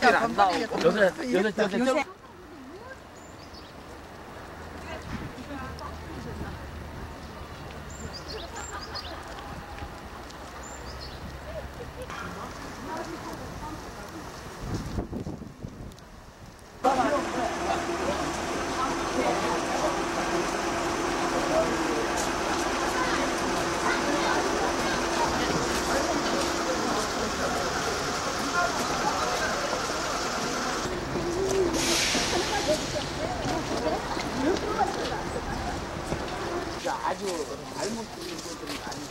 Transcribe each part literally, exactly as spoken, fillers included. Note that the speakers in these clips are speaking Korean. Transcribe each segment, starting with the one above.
잘 안 나오고. 요새 요새 요새 좀 아주 알못 쓰는 것들이 많이.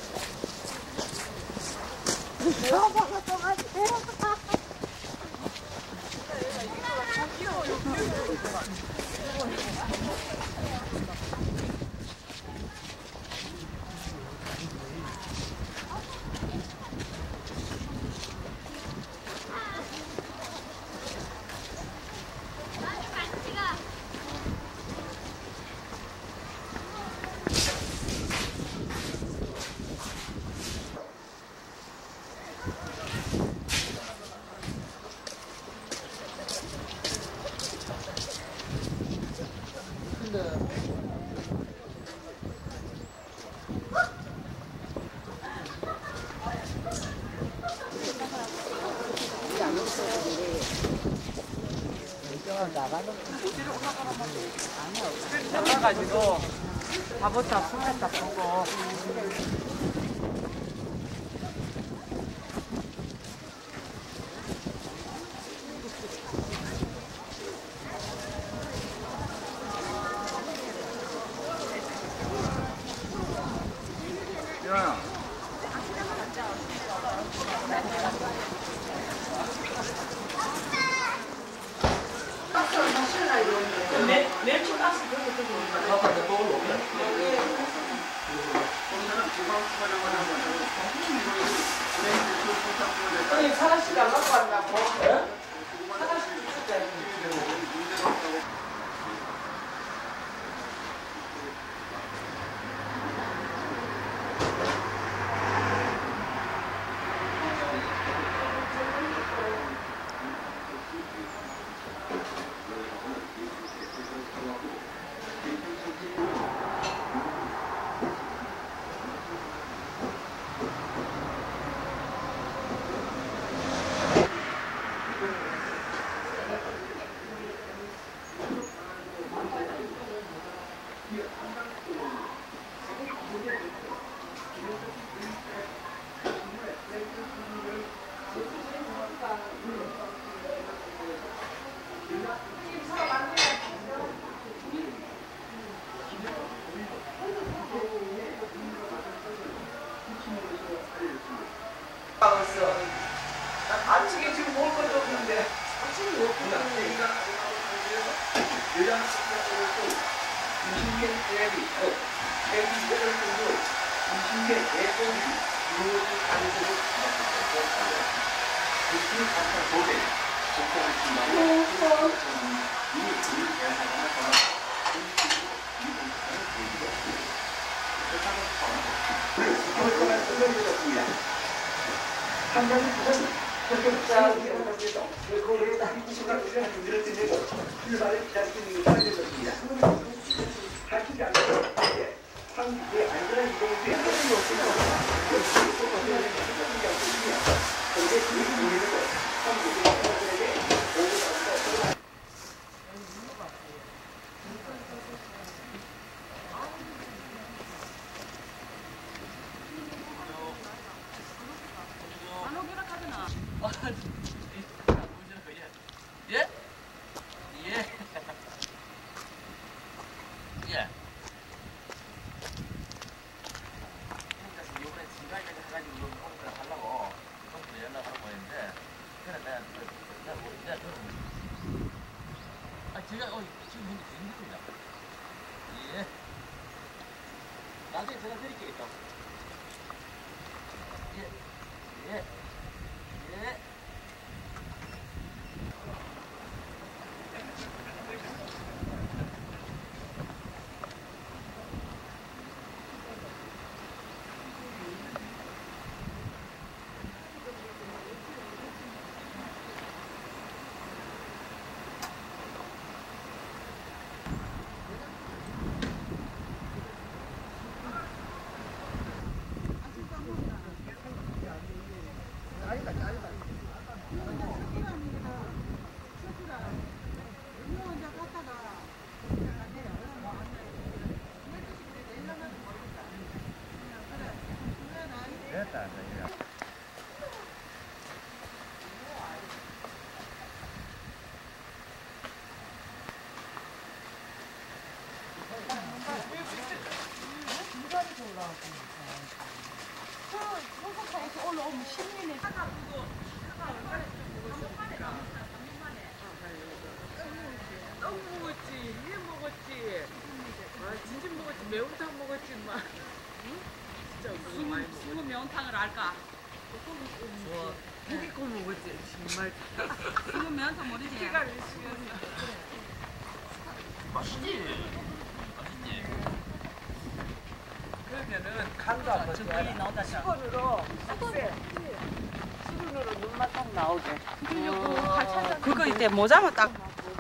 나가가지고 밥부터 풀었다 보고. 야. 멸치 가스 그거 그거 아까 또 올라. 아니 사라씨 안 갖고 왔냐고. 사라씨 진짜. 아침에 지금 먹을 것도 없는데 아침에 먹구나. 여자 임신계 대비, 대비 이거를 정도 임신계 대법이 이루어질 가능성을 그 각각 도대, 복잡한 신망을 이미 우리 대사관을 전화 한 가지 부분 본격자 우리가 그거를 한 시간 우리가 준비를 드리고 출발을 기다리는 것을 알려줬습니다. 밝히지 않고 한국의 안전한 이동을 위해 하는 것을 그게 그 의미로 한국의 사람들에게 오고 예? 예. 예. 이번에 지가이가 해가지고 컴퓨터 하려고 컴퓨터 연락하고 했는데, 그래 내가 내가 뭐 내가 좀 아 제가 어 지금 현재 힘듭니다. 예. 나중에 전화 드릴게요. 또. 예. 예. 예. 됐다, 이제. 올라오면 신민의 떡 먹었지, 회 먹었지, 아, 진진 먹었지, 매운탕 먹었지, 막. 응? 진짜 그거 많이 먹었지. 숭어 매운탕을 알까? 뭐, 고기국 먹었지, 정말. 숭어 매운탕 모르지? 피가 열심히 맛있지? 맛있지? 그러면은 간과 버섯이 나온다. 수건으로 싹세. 수건으로 눈만 딱 나오게. 어, 그거 이제 모자만 딱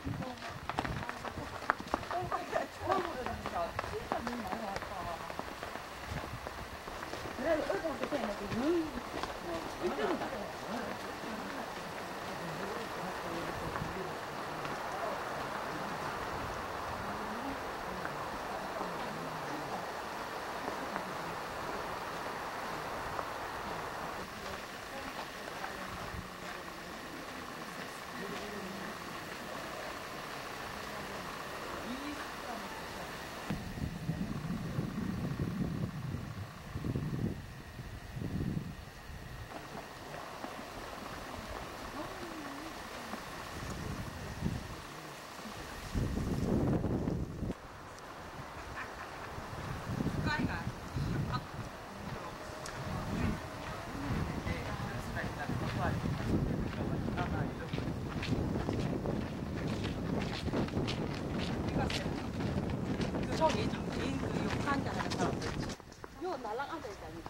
저기 장인 그 욕한자 하는 사람들 요 날랑 앉아 있다니까.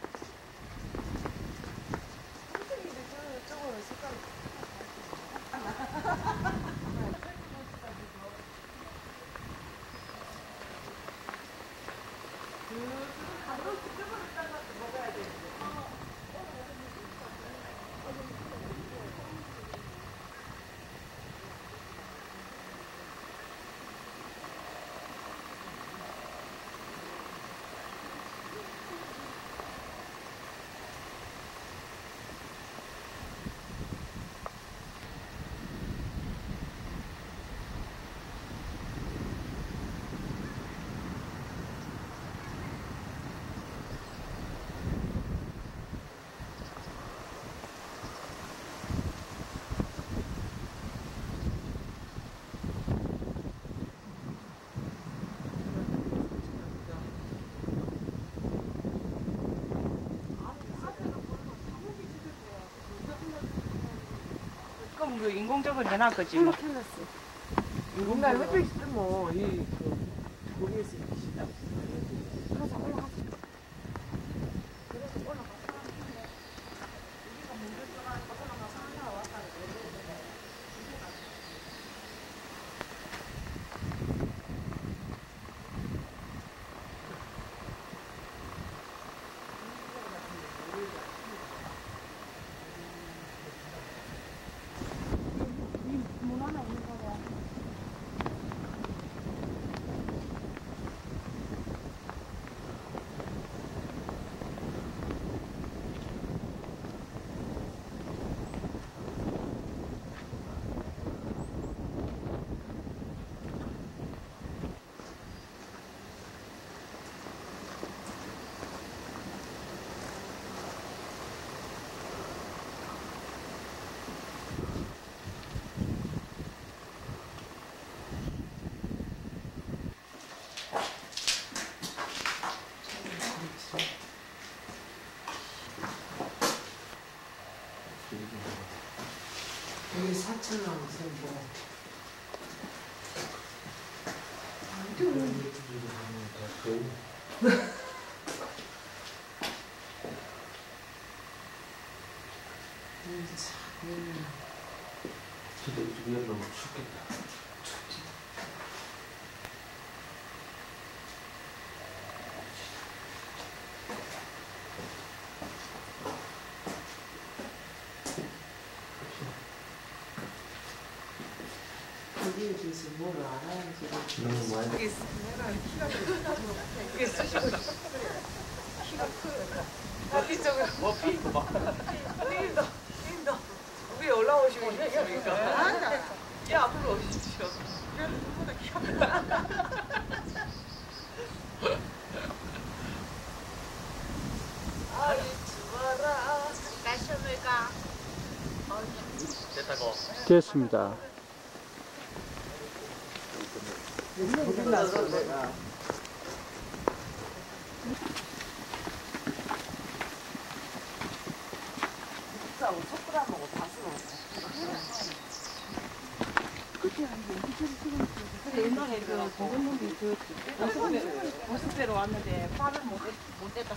그럼 그 인공적으로 해놔 거지 뭐. 인공날 햇빛이 뜨면 이 그, 거기에서 시다. 가서 올라가서. 그래서 올라가서. 우리가 문제 들어가니까 올라가서 하나 왔다 여기 사천 원 뭐. 진짜 이쪽에 너무 춥겠다. 거기에 대해서 뭘 알아야지. 너무 많이. 내가 키가 좀 크다고 그게 쓰시고 싶어. 아, 이쪽으로. 뭐 피고 막. 님도, 님도 위에 올라오시고 있으니까. 예, 앞으로 오십시오. 누구보다 귀엽다. 아이, 좋아라. 가셔을까 됐다고. 됐습니다. 거기 나서 내가 싸고 촛불하고 다 쓰고. 옛날에 그 고군놈이 그 모습대로, 모습대로 왔는데 팔을 못, 못